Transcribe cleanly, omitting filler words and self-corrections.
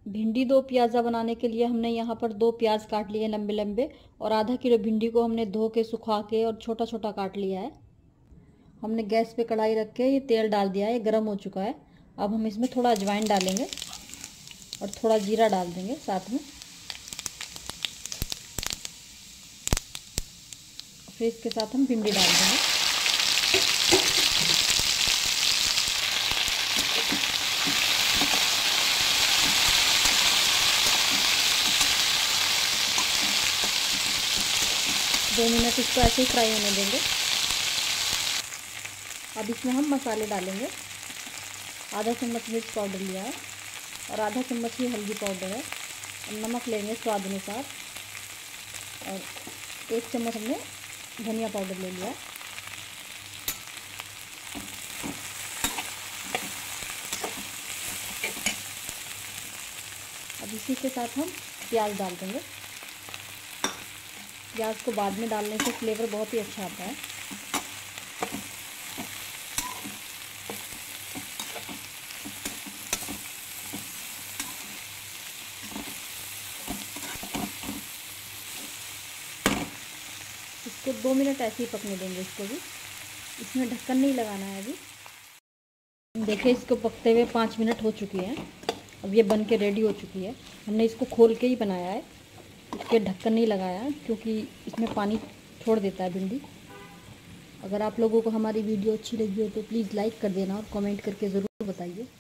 भिंडी दो प्याज़ा बनाने के लिए हमने यहाँ पर 2 प्याज काट लिए लंबे लंबे, और आधा किलो भिंडी को हमने धो के सुखा के और छोटा छोटा काट लिया है। हमने गैस पे कढ़ाई रख के ये तेल डाल दिया है, ये गर्म हो चुका है। अब हम इसमें थोड़ा अजवाइन डालेंगे और थोड़ा जीरा डाल देंगे साथ में। फिर इसके साथ हम भिंडी डाल देंगे। दो मिनट इसको ऐसे ही फ्राई होने देंगे। अब इसमें हम मसाले डालेंगे। आधा चम्मच मिर्च पाउडर लिया है और आधा चम्मच ही हल्दी पाउडर है, और नमक लेंगे स्वाद अनुसार, और 1 चम्मच हमने धनिया पाउडर ले लिया। अब इसी के साथ हम प्याज डाल देंगे। प्याज को बाद में डालने से फ्लेवर बहुत ही अच्छा आता है। इसको 2 मिनट ऐसे ही पकने देंगे। इसको भी इसमें ढक्कन नहीं लगाना है अभी। देखिए इसको पकते हुए 5 मिनट हो चुकी हैं। अब ये बन के रेडी हो चुकी है। हमने इसको खोल के ही बनाया है, इसके ढक्कन नहीं लगाया क्योंकि इसमें पानी छोड़ देता है भिंडी। अगर आप लोगों को हमारी वीडियो अच्छी लगी हो तो प्लीज़ लाइक कर देना और कमेंट करके ज़रूर बताइए।